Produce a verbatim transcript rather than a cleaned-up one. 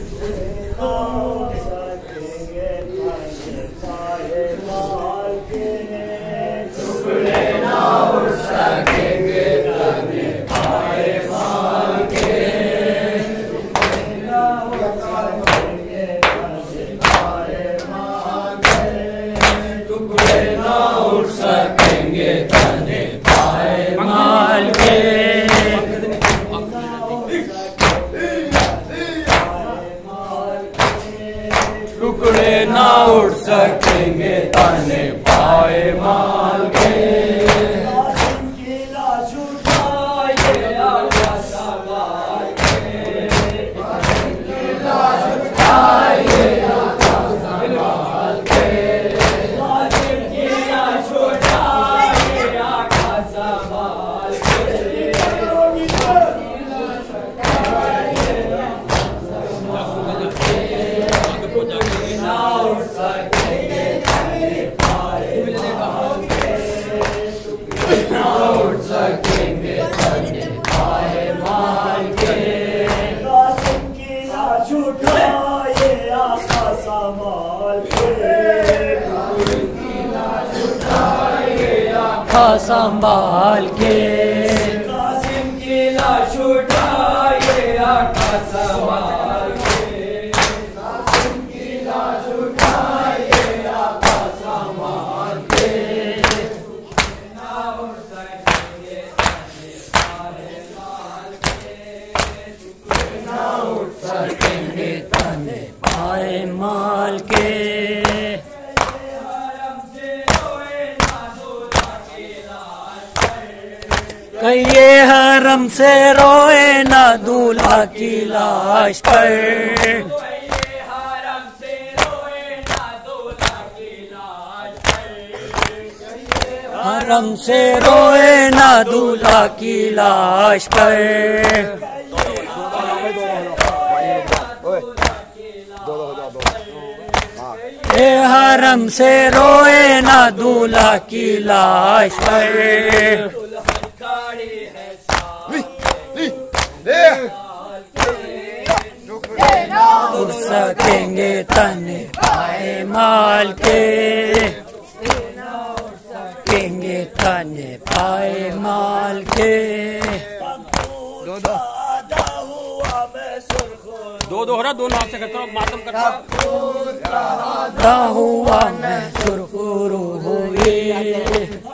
टुकड़े ना उड़ सकेंगे ताने पाए माल के। कासिम की लाश उठाए आका संभाल के, कासिम की लाश उठाए आका संभाल के, कासिम की लाश उठाए आका संभाल के। संभाल के कासिम की लाश उठाए आका संभाल के, कासिम की लाश उठाए आका संभाल के। ना उड़ सकेंगे ताने माल के, ना उड़ सकेंगे ताने पाए माल के। ये हरम से रोए ना दूल्हा की लाश पर, हरम से रोए ना दूल्हा की लाश पर, हरम से रोए ना दूल्हा की लाश पर। ये हरम से रोए ना दूल्हा की लाश पर, उड़ सकेंगे तने पाए माल के, सकेंगे तने पाए माल के। दो दो दो दो हो रहा, दो नाम से करता हूँ मातम करता हुआ मैं सुरखुरू हुई।